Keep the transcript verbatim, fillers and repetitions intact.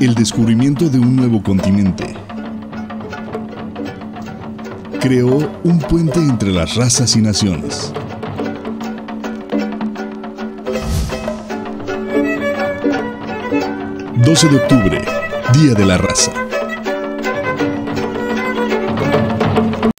El descubrimiento de un nuevo continente creó un puente entre las razas y naciones. doce de octubre, Día de la Raza.